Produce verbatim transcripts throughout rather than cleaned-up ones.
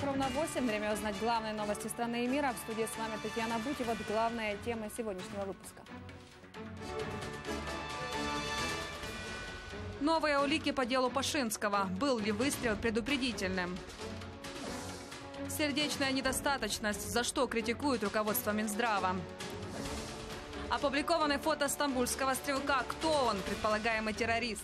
часов ровно восемь. Время узнать главные новости страны и мира. В студии с вами Татьяна Буть. И вот главная тема сегодняшнего выпуска. Новые улики по делу Пашинского. Был ли выстрел предупредительным? Сердечная недостаточность. За что критикует руководство Минздрава? Опубликованы фото стамбульского стрелка. Кто он? Предполагаемый террорист.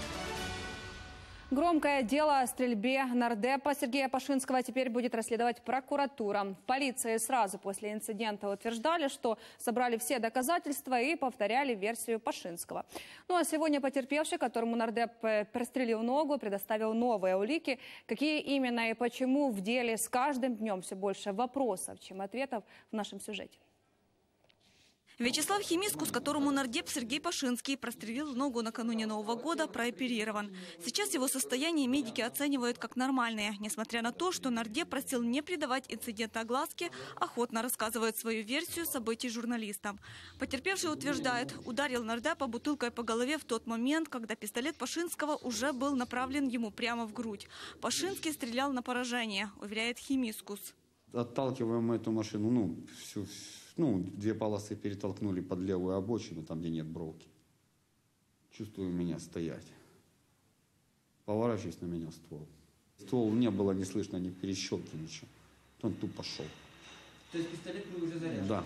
Громкое дело о стрельбе нардепа Сергея Пашинского теперь будет расследовать прокуратура. В полиции сразу после инцидента утверждали, что собрали все доказательства и повторяли версию Пашинского. Ну а сегодня потерпевший, которому нардеп прострелил ногу, предоставил новые улики. Какие именно и почему в деле с каждым днем все больше вопросов, чем ответов в нашем сюжете. Вячеслав Химискус, которому нардеп Сергей Пашинский прострелил ногу накануне Нового года, прооперирован. Сейчас его состояние медики оценивают как нормальное. Несмотря на то, что нардеп просил не придавать инциденту огласки, охотно рассказывает свою версию событий журналистам. Потерпевший утверждает, ударил нардепа бутылкой по голове в тот момент, когда пистолет Пашинского уже был направлен ему прямо в грудь. Пашинский стрелял на поражение, уверяет Химискус. Отталкиваем эту машину, ну, всю... Ну, две полосы перетолкнули под левую обочину, там, где нет бровки. Чувствую меня стоять. Поворачиваюсь, на меня ствол. Ствол не было, не слышно ни перещелки, ничего. Он тупо шел. То есть пистолет был уже заряжен? Да.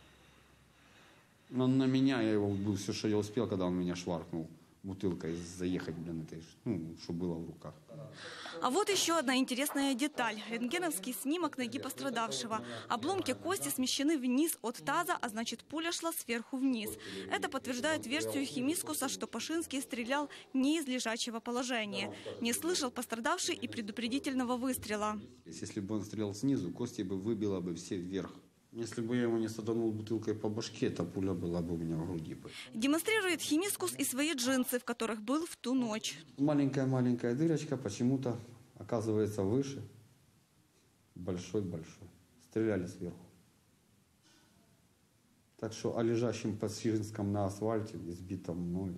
Он на меня, я его был все, что я успел, когда он меня шваркнул бутылкой, заехать, блин, этой, ну, что было в руках. А вот еще одна интересная деталь. Рентгеновский снимок ноги пострадавшего. Обломки кости смещены вниз от таза, а значит пуля шла сверху вниз. Это подтверждает версию Химискуса, что Пашинский стрелял не из лежачего положения. Не слышал пострадавший и предупредительного выстрела. Если бы он стрелял снизу, кости бы выбило бы все вверх. Если бы я его не саданул бутылкой по башке, эта пуля была бы у меня в груди. Демонстрирует Химискус и свои джинсы, в которых был в ту ночь. Маленькая-маленькая дырочка почему-то оказывается выше. Большой-большой. Стреляли сверху. Так что о лежащем Пашинском на асфальте, избитом мною.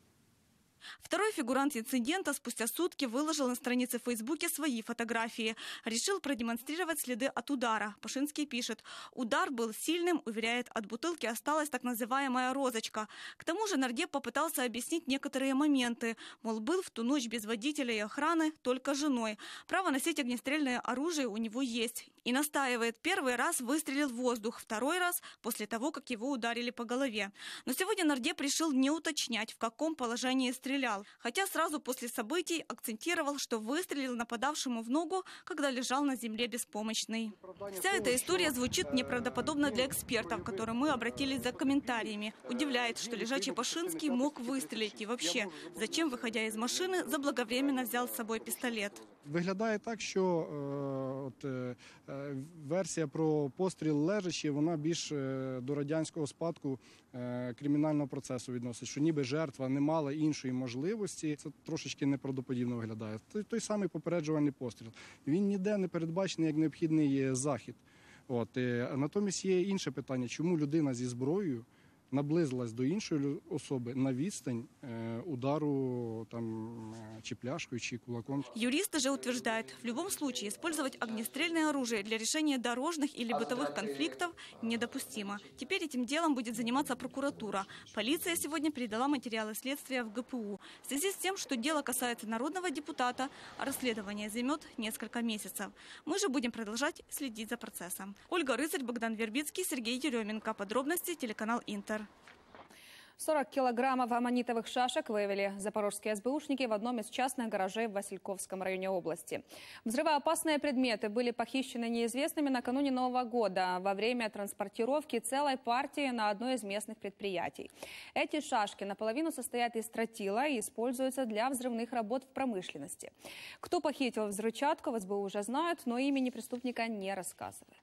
Второй фигурант инцидента спустя сутки выложил на странице в Фейсбуке свои фотографии. Решил продемонстрировать следы от удара. Пашинский пишет: удар был сильным, уверяет, от бутылки осталась так называемая розочка. К тому же нардеп попытался объяснить некоторые моменты. Мол, был в ту ночь без водителя и охраны, только женой. Право носить огнестрельное оружие у него есть. И настаивает, первый раз выстрелил в воздух, второй раз после того, как его ударили по голове. Но сегодня нардеп решил не уточнять, в каком положении стрелял. Хотя сразу после событий акцентировал, что выстрелил нападавшему в ногу, когда лежал на земле беспомощный. Вся эта история звучит неправдоподобно для экспертов, к которым мы обратились за комментариями. Удивляет, что лежачий Пашинский мог выстрелить. И вообще, зачем, выходя из машины, заблаговременно взял с собой пістолет? Виглядає так, що е, от, е, версія про постріл лежачи, вона більш е, до радянського спадку е, кримінального процесу відносить, що ніби жертва не мала іншої можливості. Це трошечки неправдоподібно виглядає. Той, той самий попереджувальний постріл. Він ніде не передбачений як необхідний захід. От, е, натомість є інше питання, чому людина зі зброєю наблизилась до іншої особи на відстань э, удару там, чи пляшкой, чи кулаком. Юристы же утверждают, в любом случае использовать огнестрельное оружие для решения дорожных или бытовых конфликтов недопустимо. Теперь этим делом будет заниматься прокуратура. Полиция сегодня передала материалы следствия в гэ пэ у. В связи с тем, что дело касается народного депутата, а расследование займет несколько месяцев. Мы же будем продолжать следить за процессом. Ольга Рыцарь, Богдан Вербицкий, Сергей Еременко. Подробности телеканал Интер. сорок килограммов аммонитовых шашек выявили запорожские эс бэ ушники в одном из частных гаражей в Васильковском районе области. Взрывоопасные предметы были похищены неизвестными накануне Нового года во время транспортировки целой партии на одно из местных предприятий. Эти шашки наполовину состоят из тротила и используются для взрывных работ в промышленности. Кто похитил взрывчатку, в эс бэ у уже знают, но имени преступника не рассказывают.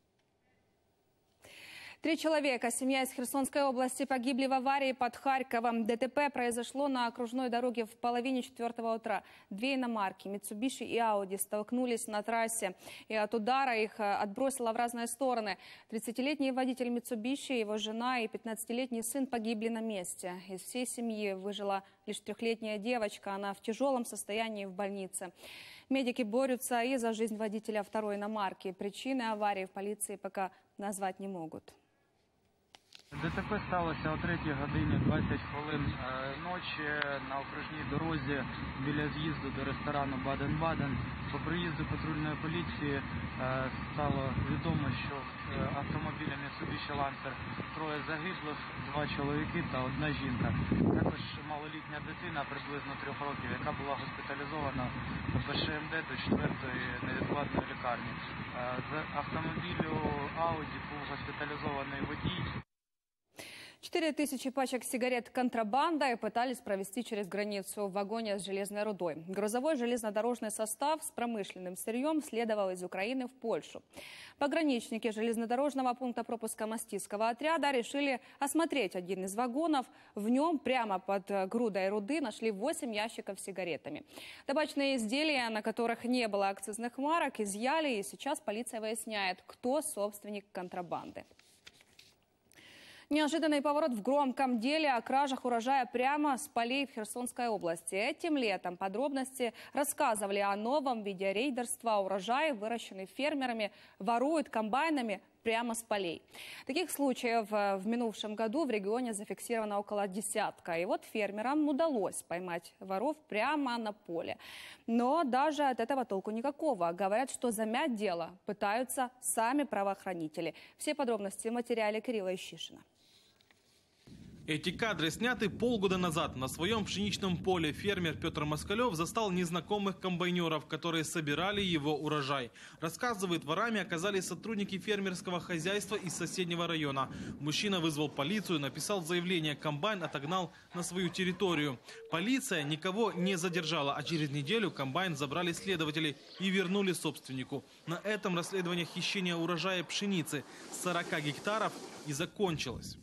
Три человека, семья из Херсонской области, погибли в аварии под Харьковом. дэ тэ пэ произошло на окружной дороге в половине четвертого утра. Две иномарки, Mitsubishi и Audi, столкнулись на трассе. И от удара их отбросило в разные стороны. тридцатилетний водитель Mitsubishi, его жена и пятнадцатилетний сын погибли на месте. Из всей семьи выжила лишь трехлетняя девочка. Она в тяжелом состоянии в больнице. Медики борются и за жизнь водителя второй иномарки. Причины аварии в полиции пока назвать не могут. ДТП сталося о третій годині двадцять хвилин ночі на окружній дорозі біля з'їзду до ресторану Баден-Баден. По приїзду патрульної поліції стало відомо, що автомобілем Mitsubishi Lancer троє загиблих, два чоловіки та одна жінка. Також малолітня дитина приблизно трьох років, яка була госпіталізована в ПШМД до четвертої невідкладної лікарні. З автомобілю Audi був госпіталізований водій. Четыре тысячи пачек сигарет контрабандой пытались провести через границу в вагоне с железной рудой. Грузовой железнодорожный состав с промышленным сырьем следовал из Украины в Польшу. Пограничники железнодорожного пункта пропуска Мостицкого отряда решили осмотреть один из вагонов. В нем прямо под грудой руды нашли восемь ящиков с сигаретами. Табачные изделия, на которых не было акцизных марок, изъяли, и сейчас полиция выясняет, кто собственник контрабанды. Неожиданный поворот в громком деле о кражах урожая прямо с полей в Херсонской области. Этим летом подробности рассказывали о новом виде рейдерства. Урожай, выращенный фермерами, воруют комбайнами прямо с полей. Таких случаев в минувшем году в регионе зафиксировано около десятка. И вот фермерам удалось поймать воров прямо на поле. Но даже от этого толку никакого. Говорят, что замять дело пытаются сами правоохранители. Все подробности в материале Кирилла Ищишина. Эти кадры сняты полгода назад. На своем пшеничном поле фермер Петр Москалев застал незнакомых комбайнеров, которые собирали его урожай. Рассказывает, ворами оказались сотрудники фермерского хозяйства из соседнего района. Мужчина вызвал полицию, написал заявление, комбайн отогнал на свою территорию. Полиция никого не задержала, а через неделю комбайн забрали следователи и вернули собственнику. На этом расследование хищения урожая пшеницы с сорока гектаров и закончилось.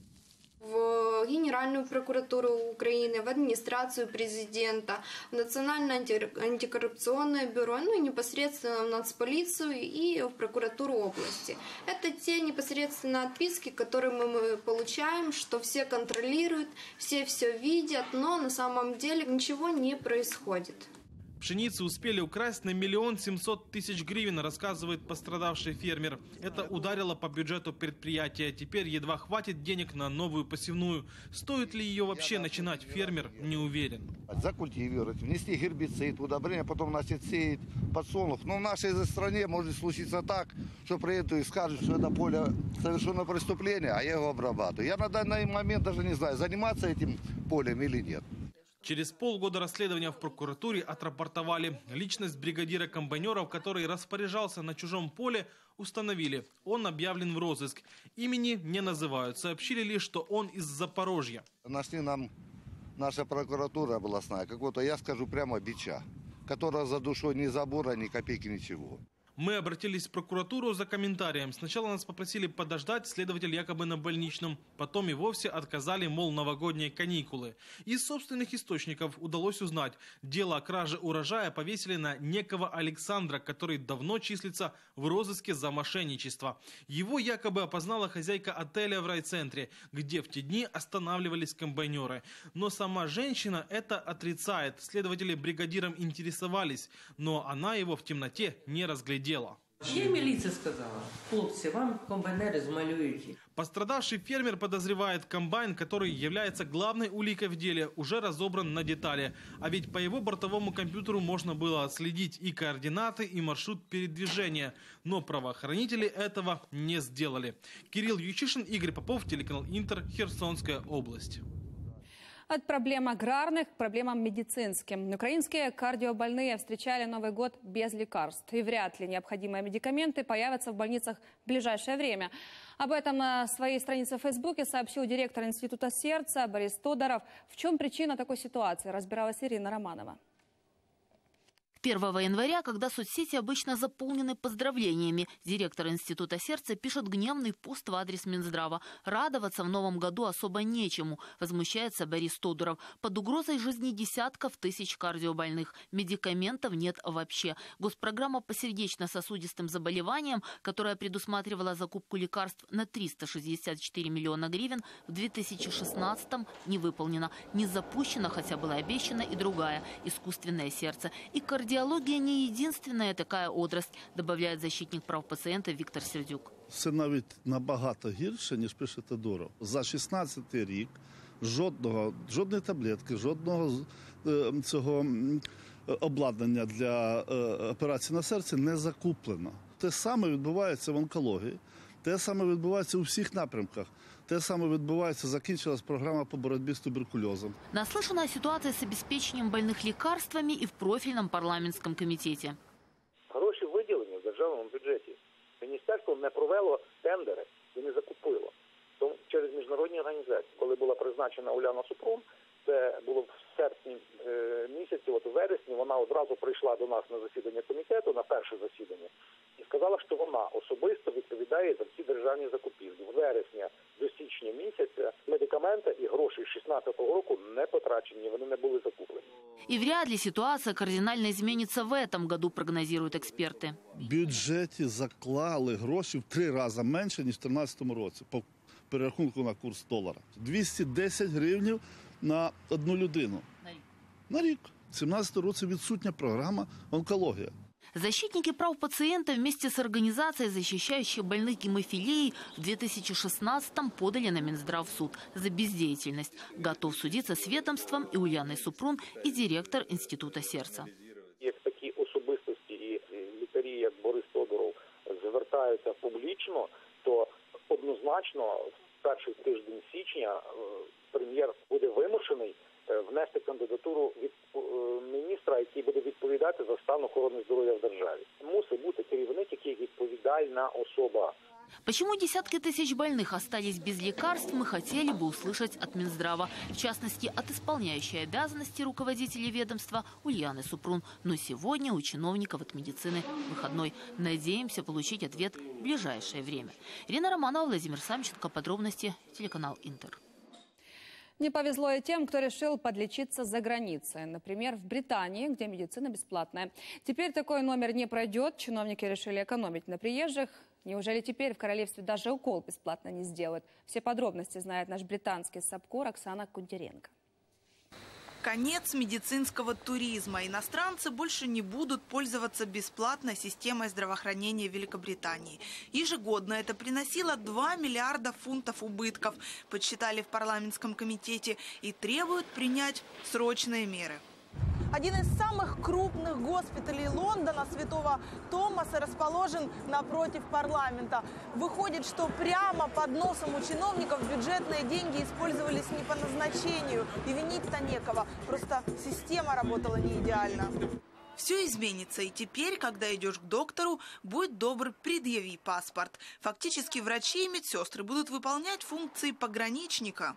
В Генеральную прокуратуру Украины, в администрацию президента, в Национальное антикоррупционное бюро, ну и непосредственно в Нацполицию и в прокуратуру области. Это те непосредственно отписки, которые мы получаем, что все контролируют, все все видят, но на самом деле ничего не происходит. Пшеницы успели украсть на миллион семьсот тысяч гривен, рассказывает пострадавший фермер. Это ударило по бюджету предприятия. Теперь едва хватит денег на новую посевную. Стоит ли ее вообще начинать, фермер не уверен. Закультивировать, внести гербицид, удобрение, потом начать сеять подсолнух. Но в нашей стране может случиться так, что приедут и скажут, что это поле совершено преступление, а я его обрабатываю. Я на данный момент даже не знаю, заниматься этим полем или нет. Через полгода расследования в прокуратуре отрапортовали. Личность бригадира комбайнеров, который распоряжался на чужом поле, установили. Он объявлен в розыск. Имени не называют. Сообщили лишь, что он из Запорожья. Нашли нам наша прокуратура областная, какого-то, я скажу прямо, бича, которая за душой ни забора, ни копейки, ничего. Мы обратились в прокуратуру за комментарием. Сначала нас попросили подождать, следователь якобы на больничном. Потом и вовсе отказали, мол, новогодние каникулы. Из собственных источников удалось узнать. Дело о краже урожая повесили на некого Александра, который давно числится в розыске за мошенничество. Его якобы опознала хозяйка отеля в райцентре, где в те дни останавливались комбайнеры. Но сама женщина это отрицает. Следователи бригадиром интересовались, но она его в темноте не разглядела. Ще міліція сказала, хлопці, вам комбайнери змалюють. Пострадавший фермер подозревает, комбайн, который является главной уликой в деле, уже разобран на детали. А ведь по его бортовому компьютеру можно было отследить и координаты, и маршрут передвижения. Но правоохранители этого не сделали. Кирилл Ючишин, Игорь Попов, телеканал Интер, Херсонская область. От проблем аграрных к проблемам медицинским. Украинские кардиобольные встречали Новый год без лекарств. И вряд ли необходимые медикаменты появятся в больницах в ближайшее время. Об этом на своей странице в Фейсбуке сообщил директор Института сердца Борис Тодоров. В чем причина такой ситуации, разбиралась Ирина Романова. первого января, когда соцсети обычно заполнены поздравлениями, директор Института сердца пишет гневный пост в адрес Минздрава. Радоваться в новом году особо нечему, возмущается Борис Тодоров. Под угрозой жизни десятков тысяч кардиобольных. Медикаментов нет вообще. Госпрограмма по сердечно-сосудистым заболеваниям, которая предусматривала закупку лекарств на триста шестьдесят четыре миллиона гривен, в две тысячи шестнадцатом не выполнена. Не запущена, хотя была обещана и другая – искусственное сердце. И кардиология идеология не единственная такая отрасль, добавляет защитник прав пациента Виктор Сердюк. Це навіть набагато гірше, ніж пише Тодуров. За шістнадцятий рік жодного, жодної таблетки, жодного цього обладнання для операції на серці не закуплено. Те саме відбувається в онкології, те саме відбувається у всіх напрямках. Те саме відбувається, закінчилась програма по боротьбі з туберкульозом. Наслышана о ситуации с обеспечением больных лекарствами и в профильном парламентском комитете. Гроші виділені в державному бюджеті. Міністерство не провело тендери і не закупило. Тому через міжнародні організації, коли була призначена Уляна Супрун, це було в серпні е, місяці, от у вересні, вона одразу прийшла до нас на засідання комітету, на перше засідання, і сказала, що вона особисто відповідає за всі державні закупівлі. З вересня до січня місяця медикаменти і гроші з шістнадцятого року не потрачені, вони не були закуплені. И вряд ли ситуация кардинально изменится в этом году, прогнозируют эксперты. В бюджеті заклали гроші в три рази менше, ніж в тринадцятому році, по перерахунку на курс долара. двісті десять гривнів на одну людину. На рік. На рік. В сімнадцятому році відсутня програма онкологія. Защитники прав пациента вместе с организацией, защищающей больных гемофилией, в две тысячи шестнадцатом подали на Минздрав в суд за бездеятельность. Готов судиться с ведомством и Ульяной Супрун, и директор Института сердца. Як такі особистості і лікарі, як Борис Тодуров, звертаються публічно, то однозначно в перший тиждень січня прем'єр буде вимушений внести кандидатуру від міністра, який буде відповідати за стан охорони здоров'я в державі. Мусить бути керівник, який відповідальна особа. Почему десятки тысяч больных остались без лекарств, мы хотели бы услышать от Минздрава. В частности, от исполняющей обязанности руководителя ведомства Ульяны Супрун. Но сегодня у чиновников от медицины выходной. Надеемся получить ответ в ближайшее время. Ирина Романова, Владимир Самченко. Подробности. Телеканал Интер. Не повезло и тем, кто решил подлечиться за границей. Например, в Британии, где медицина бесплатная. Теперь такой номер не пройдет. Чиновники решили экономить на приезжих. Неужели теперь в королевстве даже укол бесплатно не сделают? Все подробности знает наш британский САПКОР Оксана Кундеренко. Конец медицинского туризма. Иностранцы больше не будут пользоваться бесплатной системой здравоохранения Великобритании. Ежегодно это приносило два миллиарда фунтов убытков, подсчитали в парламентском комитете, и требуют принять срочные меры. Один из самых крупных госпиталей Лондона, Святого Томаса, расположен напротив парламента. Выходит, что прямо под носом у чиновников бюджетные деньги использовались не по назначению. И винить-то некого. Просто система работала не идеально. Все изменится, и теперь, когда идешь к доктору, будь добр, предъяви паспорт. Фактически врачи и медсестры будут выполнять функции пограничника.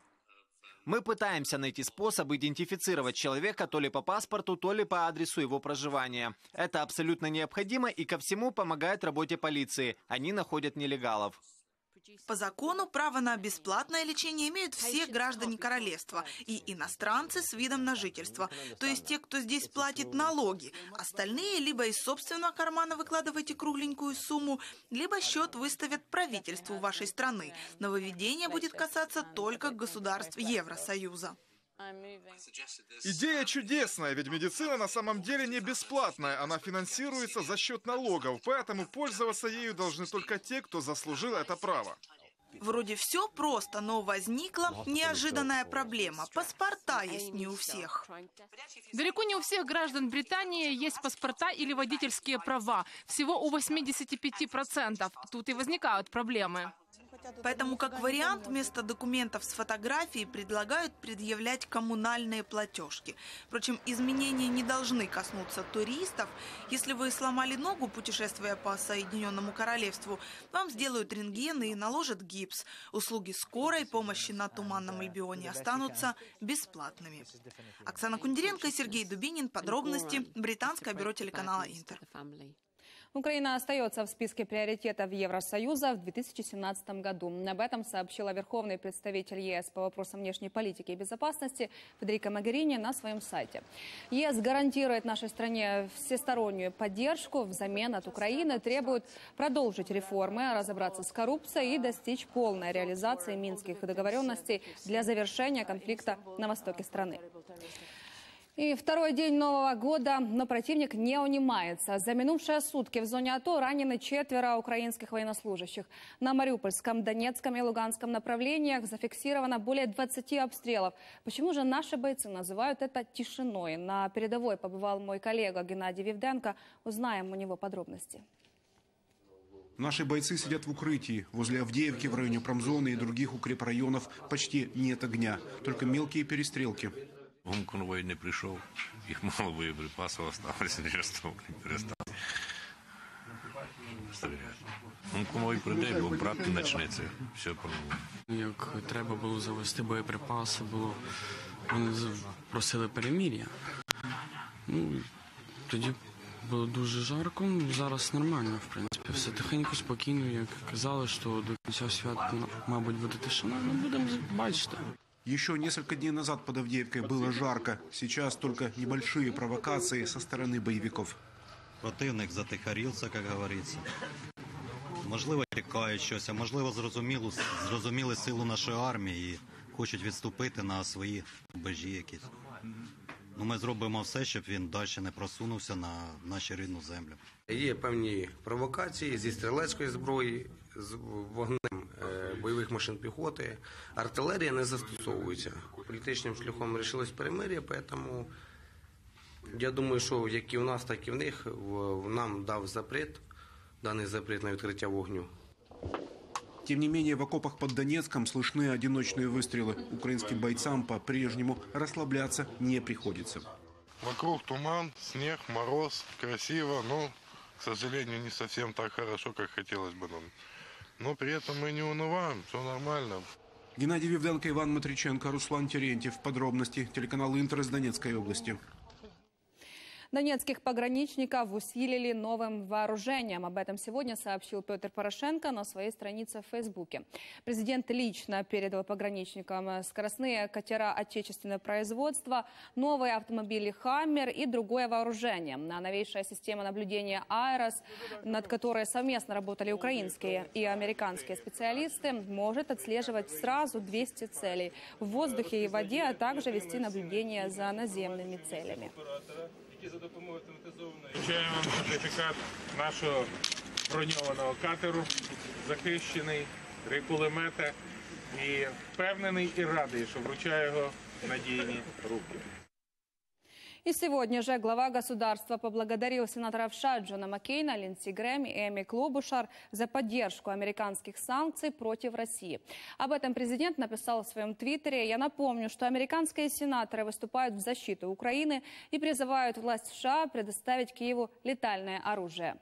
Мы пытаемся найти способ идентифицировать человека то ли по паспорту, то ли по адресу его проживания. Это абсолютно необходимо и ко всему помогает работе полиции. Они находят нелегалов. По закону право на бесплатное лечение имеют все граждане королевства и иностранцы с видом на жительство, то есть те, кто здесь платит налоги. Остальные либо из собственного кармана выкладываете кругленькую сумму, либо счет выставят правительству вашей страны. Нововведение будет касаться только государств Евросоюза. Идея чудесная, ведь медицина на самом деле не бесплатная, она финансируется за счет налогов, поэтому пользоваться ею должны только те, кто заслужил это право. Вроде все просто, но возникла неожиданная проблема. Паспорта есть не у всех. Далеко не у всех граждан Британии есть паспорта или водительские права. Всего у восьмидесяти пяти процентов. Тут и возникают проблемы. Поэтому, как вариант, вместо документов с фотографией предлагают предъявлять коммунальные платежки. Впрочем, изменения не должны коснуться туристов. Если вы сломали ногу, путешествуя по Соединенному Королевству, вам сделают рентген и наложат гипс. Услуги скорой помощи на Туманном Альбионе останутся бесплатными. Оксана Кундеренко и Сергей Дубинин. Подробности. Британское бюро телеканала Интер. Украина остается в списке приоритетов Евросоюза в две тысячи семнадцатом году. Об этом сообщила верховный представитель ЕС по вопросам внешней политики и безопасности Федерика Могерини на своем сайте. ЕС гарантирует нашей стране всестороннюю поддержку. Взамен от Украины требует продолжить реформы, разобраться с коррупцией и достичь полной реализации минских договоренностей для завершения конфликта на востоке страны. И второй день Нового года, но противник не унимается. За минувшие сутки в зоне АТО ранены четверо украинских военнослужащих. На Мариупольском, Донецком и Луганском направлениях зафиксировано более двадцати обстрелов. Почему же наши бойцы называют это тишиной? На передовой побывал мой коллега Геннадий Вивденко. Узнаем у него подробности. Наши бойцы сидят в укрытии. Возле Авдеевки, в районе промзоны и других укрепрайонов почти нет огня. Только мелкие перестрелки. Гумконвой не прийшов, їх мало боєприпасів залишилося, через того не перестали стріляти. Гумконвой прийде, бо брати почнеться, все порвало. Як треба було завести боєприпаси, було, вони просили перемир'я. Ну, тоді було дуже жарко, зараз нормально, в принципі. Все тихенько, спокійно, як казали, що до кінця свята, мабуть, буде тишина, ну, будемо бачити. Еще несколько дней назад под Авдеевкой было жарко. Сейчас только небольшие провокации со стороны боевиков. Противник затихарівся, як говориться. Можливо, тікають щось, а можливо, зрозуміли, зрозуміли силу нашої армії і хочуть відступити на свої рубежі якісь. Ну, ми зробимо все, щоб він далі не просунувся на нашу рідну землю. Є певні провокації зі стрілецької зброї, з вогнем бойових машин піхоти. Артилерія не застосовується. Політичним шляхом вирішилось перемир'я, тому я думаю, що як і у нас, так і в них, нам дав запрет, даний запрет на відкриття вогню. Тем не менее, в окопах под Донецком слышны одиночные выстрелы. Украинским бойцам по-прежнему расслабляться не приходится. Вокруг туман, снег, мороз, красиво, но, к сожалению, не совсем так хорошо, как хотелось бы нам. Но при этом мы не унываем, все нормально. Геннадий Вивденко, Иван Матриченко, Руслан Терентьев. Подробности. Телеканал Интер из Донецкой области. Донецких пограничников усилили новым вооружением. Об этом сегодня сообщил Петр Порошенко на своей странице в Фейсбуке. Президент лично передал пограничникам скоростные катера отечественного производства, новые автомобили «Хаммер» и другое вооружение. Новейшая система наблюдения «Айрос», над которой совместно работали украинские и американские специалисты, может отслеживать сразу двести целей в воздухе и воде, а также вести наблюдение за наземными целями. Вручаємо сертифікат нашого броньованого катеру, захищений, три кулемета, і впевнений і радий, що вручаю його в надійні руки. И сегодня же глава государства поблагодарил сенаторов США Джона Маккейна, Линдси Грэм и Эми Клобушар за поддержку американских санкций против России. Об этом президент написал в своем твиттере. Я напомню, что американские сенаторы выступают в защиту Украины и призывают власть США предоставить Киеву летальное оружие.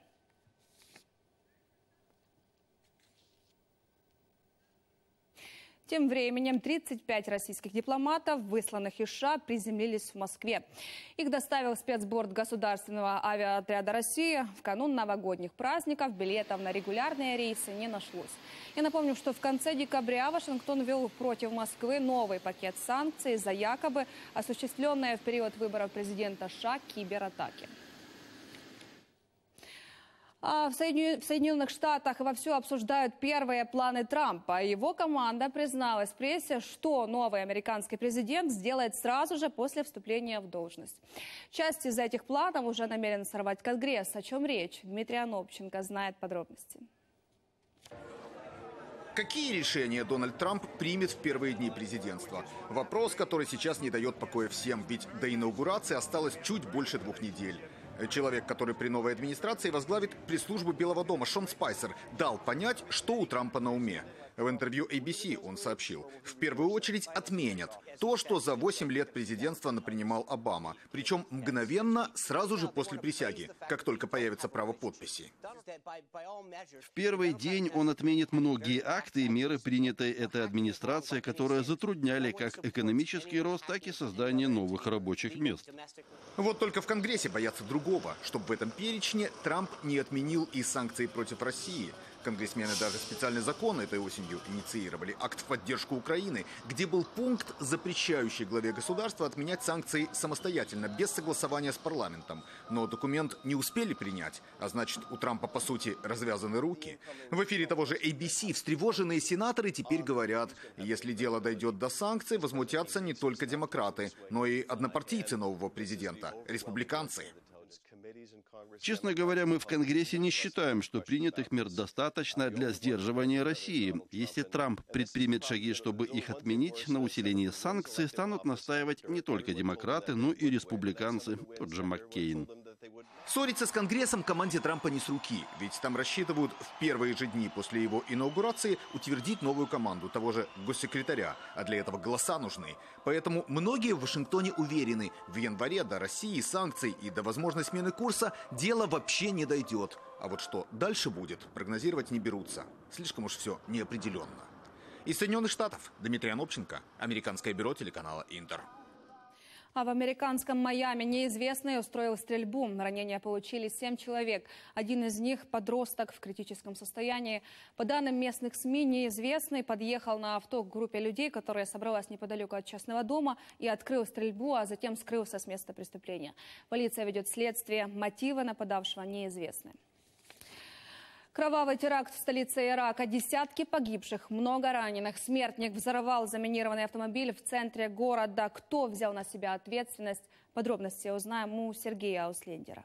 Тем временем тридцать пять российских дипломатов, высланных из США, приземлились в Москве. Их доставил спецборд Государственного авиаотряда России. В канун новогодних праздников билетов на регулярные рейсы не нашлось. Я напомню, что в конце декабря Вашингтон ввел против Москвы новый пакет санкций за якобы осуществленные в период выборов президента США кибератаки. А в Соединенных Штатах вовсю обсуждают первые планы Трампа. Его команда призналась в прессе, что новый американский президент сделает сразу же после вступления в должность. Часть из этих планов уже намерен сорвать Конгресс. О чем речь? Дмитрий Анопченко знает подробности. Какие решения Дональд Трамп примет в первые дни президентства? Вопрос, который сейчас не дает покоя всем, ведь до инаугурации осталось чуть больше двух недель. Человек, который при новой администрации возглавит пресс-службу Белого дома, Шон Спайсер, дал понять, что у Трампа на уме. В интервью эй би си он сообщил, в первую очередь отменят то, что за восемь лет президентства напринимал Обама. Причем мгновенно, сразу же после присяги, как только появится право подписи. В первый день он отменит многие акты и меры, принятые этой администрацией, которые затрудняли как экономический рост, так и создание новых рабочих мест. Вот только в Конгрессе боятся другого, чтобы в этом перечне Трамп не отменил и санкции против России. Конгрессмены даже специальный закон этой осенью инициировали, акт в поддержку Украины, где был пункт, запрещающий главе государства отменять санкции самостоятельно, без согласования с парламентом. Но документ не успели принять, а значит, у Трампа, по сути, развязаны руки. В эфире того же эй би си встревоженные сенаторы теперь говорят, если дело дойдет до санкций, возмутятся не только демократы, но и однопартийцы нового президента, республиканцы. Честно говоря, мы в Конгрессе не считаем, что принятых мер достаточно для сдерживания России. Если Трамп предпримет шаги, чтобы их отменить, на усиление санкций станут настаивать не только демократы, но и республиканцы, тот же Маккейн. Ссориться с Конгрессом команде Трампа не с руки, ведь там рассчитывают в первые же дни после его инаугурации утвердить новую команду того же госсекретаря, а для этого голоса нужны. Поэтому многие в Вашингтоне уверены, в январе до России, санкций и до возможной смены курса дело вообще не дойдет. А вот что дальше будет, прогнозировать не берутся. Слишком уж все неопределенно. Из Соединенных Штатов Дмитрий Анопченко, американское бюро телеканала Интер. А в американском Майами неизвестный устроил стрельбу. Ранения получили семь человек. Один из них – подросток в критическом состоянии. По данным местных СМИ, неизвестный подъехал на авто к группе людей, которая собралась неподалеку от частного дома, и открыл стрельбу, а затем скрылся с места преступления. Полиция ведет следствие. Мотивы нападавшего неизвестны. Кровавый теракт в столице Ирака. Десятки погибших, много раненых. Смертник взорвал заминированный автомобиль в центре города. Кто взял на себя ответственность? Подробности узнаем у Сергея Ауслендера.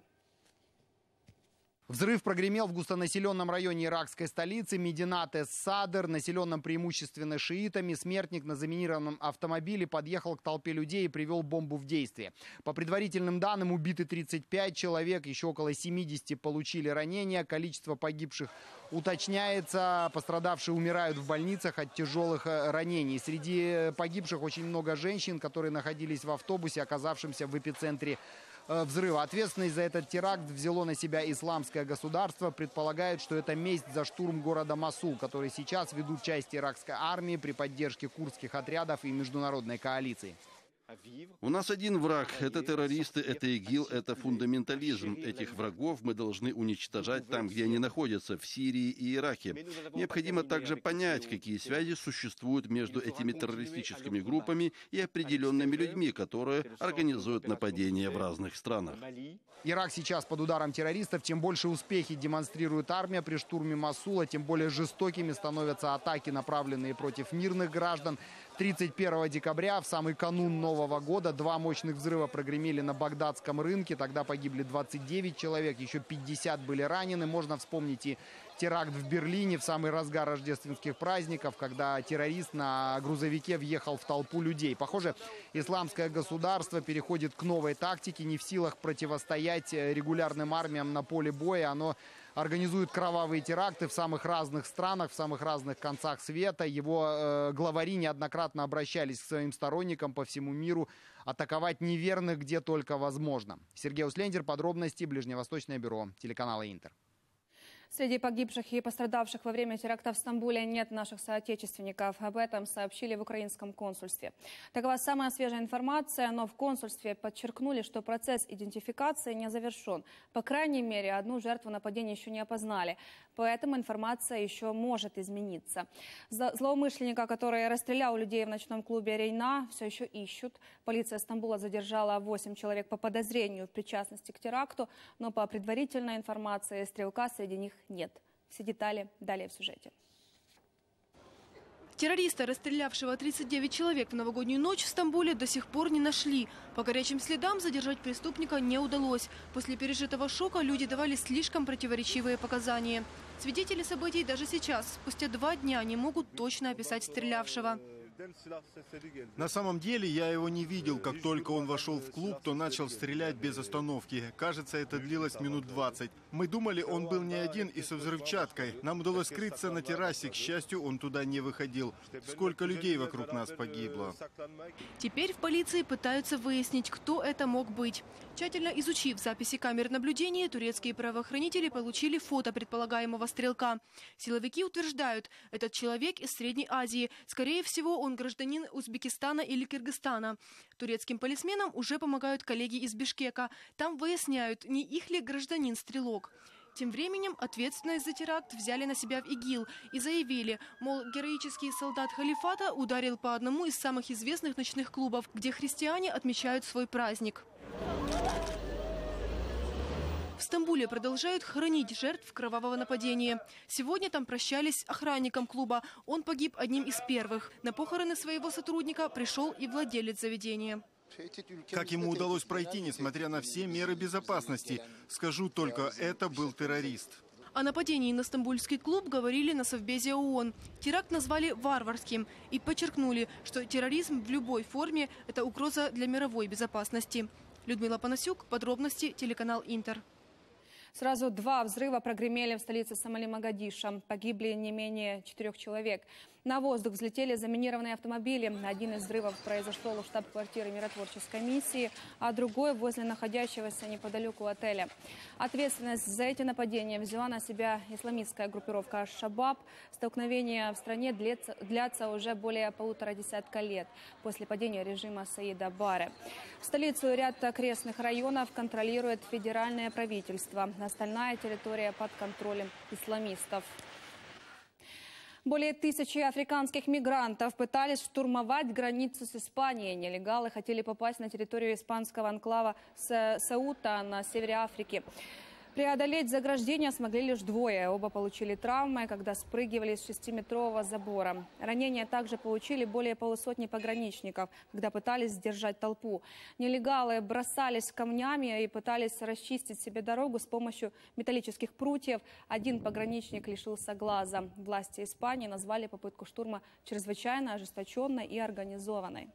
Взрыв прогремел в густонаселенном районе иракской столицы Мединат-эс-Садр, населенном преимущественно шиитами. Смертник на заминированном автомобиле подъехал к толпе людей и привел бомбу в действие. По предварительным данным, убиты тридцать пять человек, еще около семидесяти получили ранения. Количество погибших уточняется. Пострадавшие умирают в больницах от тяжелых ранений. Среди погибших очень много женщин, которые находились в автобусе, оказавшемся в эпицентре взрыва. Ответственность за этот теракт взяло на себя исламское государство. Предполагает, что это месть за штурм города Мосул, который сейчас ведут части иракской армии при поддержке курдских отрядов и международной коалиции. У нас один враг – это террористы, это ИГИЛ, это фундаментализм. Этих врагов мы должны уничтожать там, где они находятся, в Сирии и Ираке. Необходимо также понять, какие связи существуют между этими террористическими группами и определенными людьми, которые организуют нападения в разных странах. Ирак сейчас под ударом террористов. Чем больше успехи демонстрирует армия при штурме Мосула, тем более жестокими становятся атаки, направленные против мирных граждан. тридцать первого декабря, в самый канун Нового года, два мощных взрыва прогремели на Багдадском рынке. Тогда погибли двадцать девять человек, еще пятьдесят были ранены. Можно вспомнить и теракт в Берлине в самый разгар рождественских праздников, когда террорист на грузовике въехал в толпу людей. Похоже, исламское государство переходит к новой тактике, не в силах противостоять регулярным армиям на поле боя. Оно организует кровавые теракты в самых разных странах, в самых разных концах света. Его э, главари неоднократно обращались к своим сторонникам по всему миру атаковать неверных где только возможно. Сергей Ауслендер, подробности, Ближневосточное бюро телеканала Интер. Среди погибших и пострадавших во время теракта в Стамбуле нет наших соотечественников. Об этом сообщили в украинском консульстве. Такова самая свежая информация, но в консульстве подчеркнули, что процесс идентификации не завершен. По крайней мере, одну жертву нападения еще не опознали. Поэтому информация еще может измениться. Злоумышленника, который расстрелял людей в ночном клубе «Рейна», все еще ищут. Полиция Стамбула задержала восемь человек по подозрению в причастности к теракту, но по предварительной информации стрелка среди них нет. Все детали далее в сюжете. Террориста, расстрелявшего тридцать девять человек в новогоднюю ночь в Стамбуле, до сих пор не нашли. По горячим следам задержать преступника не удалось. После пережитого шока люди давали слишком противоречивые показания. Свидетели событий даже сейчас, спустя два дня, не могут точно описать стрелявшего. На самом деле я его не видел. Как только он вошел в клуб, то начал стрелять без остановки. Кажется, это длилось минут двадцать. Мы думали, он был не один и со взрывчаткой. Нам удалось скрыться на террасе. К счастью, он туда не выходил. Сколько людей вокруг нас погибло. Теперь в полиции пытаются выяснить, кто это мог быть. Тщательно изучив записи камер наблюдения, турецкие правоохранители получили фото предполагаемого стрелка. Силовики утверждают, этот человек из Средней Азии. Скорее всего, он гражданин Узбекистана или Кыргызстана. Турецким полисменам уже помогают коллеги из Бишкека. Там выясняют, не их ли гражданин стрелок. Тем временем ответственность за теракт взяли на себя в ИГИЛ и заявили, мол, героический солдат халифата ударил по одному из самых известных ночных клубов, где христиане отмечают свой праздник. В Стамбуле продолжают хоронить жертв кровавого нападения. Сегодня там прощались с охранником клуба. Он погиб одним из первых. На похороны своего сотрудника пришел и владелец заведения. Как ему удалось пройти, несмотря на все меры безопасности? Скажу только, это был террорист. О нападении на стамбульский клуб говорили на Совбезе ООН. Теракт назвали варварским и подчеркнули, что терроризм в любой форме – это угроза для мировой безопасности. Людмила Панасюк, подробности, телеканал Интер. Сразу два взрыва прогремели в столице Сомали Могадишо. Погибли не менее четырех человек. На воздух взлетели заминированные автомобили. Один из взрывов произошел у штаб-квартиры миротворческой миссии, а другой возле находящегося неподалеку отеля. Ответственность за эти нападения взяла на себя исламистская группировка Аш-Шабаб. Столкновения в стране длятся, длятся уже более полутора десятка лет после падения режима Саида Барре. Столицу и ряд окрестных районов контролирует федеральное правительство. Остальная территория под контролем исламистов. Более тысячи африканских мигрантов пытались штурмовать границу с Испанией. Нелегалы хотели попасть на территорию испанского анклава Сеута на севере Африки. Преодолеть заграждение смогли лишь двое. Оба получили травмы, когда спрыгивали с шестиметрового забора. Ранения также получили более полусотни пограничников, когда пытались сдержать толпу. Нелегалы бросались камнями и пытались расчистить себе дорогу с помощью металлических прутьев. Один пограничник лишился глаза. Власти Испании назвали попытку штурма чрезвычайно ожесточенной и организованной.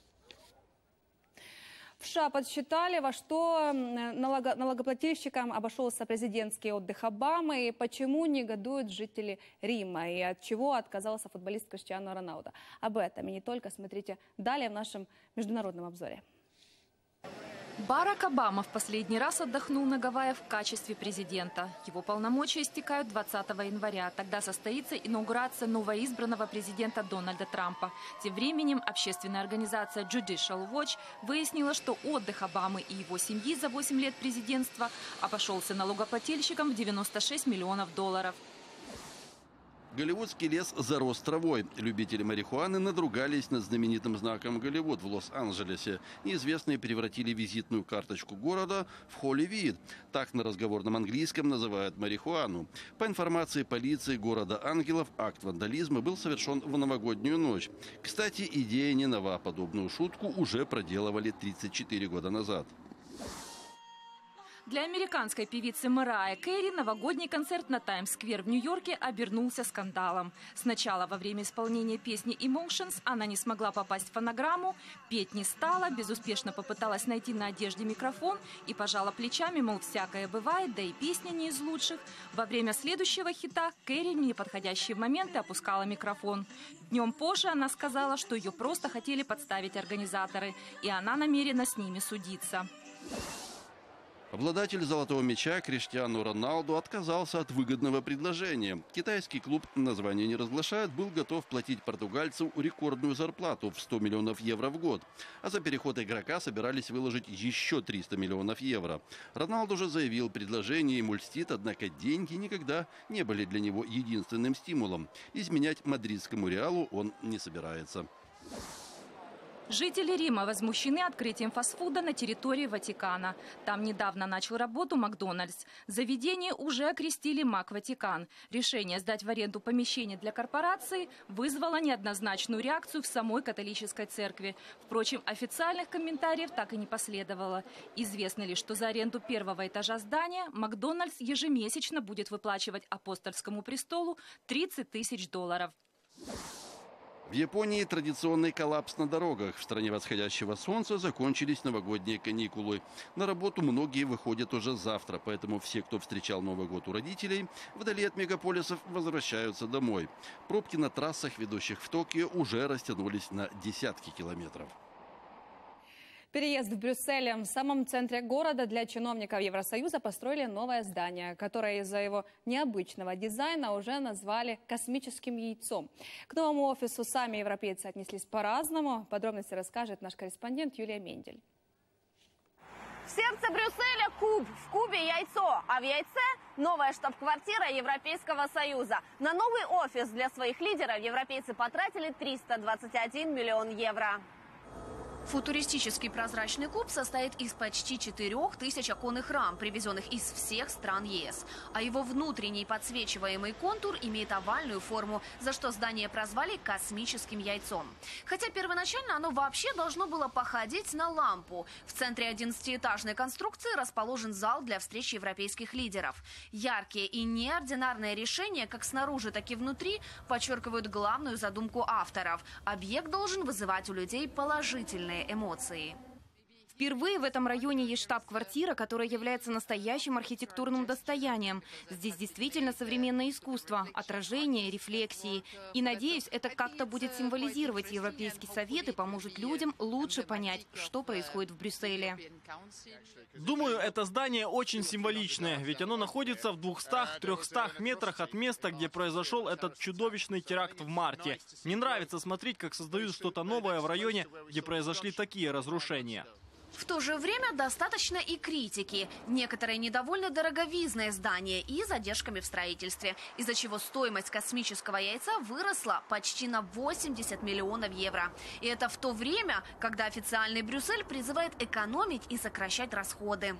В США подсчитали, во что налого, налогоплательщикам обошелся президентский отдых Обамы и почему негодуют жители Рима и от чего отказался футболист Криштиану Роналдо. Об этом и не только смотрите далее в нашем международном обзоре. Барак Обама в последний раз отдохнул на Гавайях в качестве президента. Его полномочия истекают двадцатого января. Тогда состоится инаугурация новоизбранного президента Дональда Трампа. Тем временем общественная организация Judicial Watch выяснила, что отдых Обамы и его семьи за восемь лет президентства обошелся налогоплательщикам в девяносто шесть миллионов долларов. Голливудский лес зарос травой. Любители марихуаны надругались над знаменитым знаком Голливуд в Лос-Анджелесе. Неизвестные превратили визитную карточку города в Холливид. Так на разговорном английском называют марихуану. По информации полиции города Ангелов, акт вандализма был совершен в новогоднюю ночь. Кстати, идея не нова. Подобную шутку уже проделывали тридцать четыре года назад. Для американской певицы Мэрайи Кэри новогодний концерт на Таймс-сквер в Нью-Йорке обернулся скандалом. Сначала во время исполнения песни «Emotions» она не смогла попасть в фонограмму, петь не стала, безуспешно попыталась найти на одежде микрофон и пожала плечами, мол, всякое бывает, да и песня не из лучших. Во время следующего хита Кэри в неподходящие моменты опускала микрофон. Днем позже она сказала, что ее просто хотели подставить организаторы, и она намерена с ними судиться. Обладатель золотого мяча Криштиану Роналду отказался от выгодного предложения. Китайский клуб, название не разглашает, был готов платить португальцу рекордную зарплату в сто миллионов евро в год. А за переход игрока собирались выложить еще триста миллионов евро. Роналду же заявил, предложение ему льстит, однако деньги никогда не были для него единственным стимулом. Изменять мадридскому Реалу он не собирается. Жители Рима возмущены открытием фастфуда на территории Ватикана. Там недавно начал работу Макдональдс. Заведение уже окрестили Мак Ватикан. Решение сдать в аренду помещение для корпорации вызвало неоднозначную реакцию в самой католической церкви. Впрочем, официальных комментариев так и не последовало. Известно лишь, что за аренду первого этажа здания Макдональдс ежемесячно будет выплачивать апостольскому престолу тридцать тысяч долларов. В Японии традиционный коллапс на дорогах. В стране восходящего солнца закончились новогодние каникулы. На работу многие выходят уже завтра, поэтому все, кто встречал Новый год у родителей, вдали от мегаполисов возвращаются домой. Пробки на трассах, ведущих в Токио, уже растянулись на десятки километров. Переезд в Брюсселе. В самом центре города для чиновников Евросоюза построили новое здание, которое из-за его необычного дизайна уже назвали космическим яйцом. К новому офису сами европейцы отнеслись по-разному. Подробности расскажет наш корреспондент Юлия Мендель. В сердце Брюсселя куб, в кубе яйцо, а в яйце новая штаб-квартира Европейского Союза. На новый офис для своих лидеров европейцы потратили триста двадцать один миллион евро. Футуристический прозрачный куб состоит из почти четырех тысяч оконных рам, привезенных из всех стран ЕС. А его внутренний подсвечиваемый контур имеет овальную форму, за что здание прозвали «космическим яйцом». Хотя первоначально оно вообще должно было походить на лампу. В центре одиннадцатиэтажной конструкции расположен зал для встреч европейских лидеров. Яркие и неординарные решения, как снаружи, так и внутри, подчеркивают главную задумку авторов. Объект должен вызывать у людей положительные эмоции. Впервые в этом районе есть штаб-квартира, которая является настоящим архитектурным достоянием. Здесь действительно современное искусство, отражение, рефлексии. И, надеюсь, это как-то будет символизировать Европейский совет и поможет людям лучше понять, что происходит в Брюсселе. Думаю, это здание очень символичное, ведь оно находится в двухстах-трехстах метрах от места, где произошел этот чудовищный теракт в марте. Мне нравится смотреть, как создают что-то новое в районе, где произошли такие разрушения. В то же время достаточно и критики. Некоторые недовольны дороговизной здания и задержками в строительстве, из-за чего стоимость космического яйца выросла почти на восемьдесят миллионов евро. И это в то время, когда официальный Брюссель призывает экономить и сокращать расходы.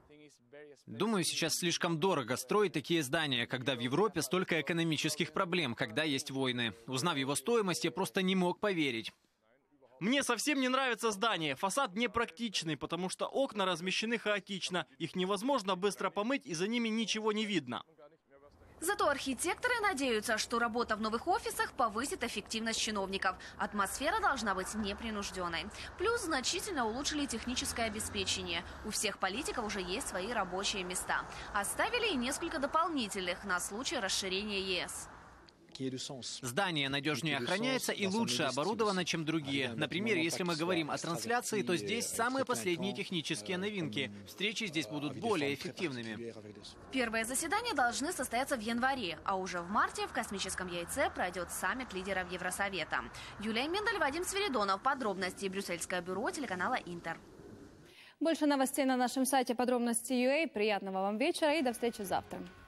Думаю, сейчас слишком дорого строить такие здания, когда в Европе столько экономических проблем, когда есть войны. Узнав его стоимость, я просто не мог поверить. Мне совсем не нравится здание. Фасад непрактичный, потому что окна размещены хаотично. Их невозможно быстро помыть, и за ними ничего не видно. Зато архитекторы надеются, что работа в новых офисах повысит эффективность чиновников. Атмосфера должна быть непринужденной. Плюс значительно улучшили техническое обеспечение. У всех политиков уже есть свои рабочие места. Оставили и несколько дополнительных на случай расширения ЕС. Здание надежнее охраняется и лучше оборудовано, чем другие. Например, если мы говорим о трансляции, то здесь самые последние технические новинки. Встречи здесь будут более эффективными. Первые заседания должны состояться в январе, а уже в марте в космическом яйце пройдет саммит лидеров Евросовета. Юлия Мендель, Вадим Свиридонов. Подробности. Брюссельское бюро телеканала Интер. Больше новостей на нашем сайте подробности точка ю а. Приятного вам вечера и до встречи завтра.